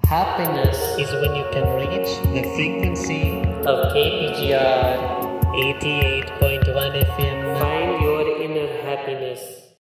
Happiness is when you can reach the frequency of KPGR 88.1 FM. Find your inner happiness.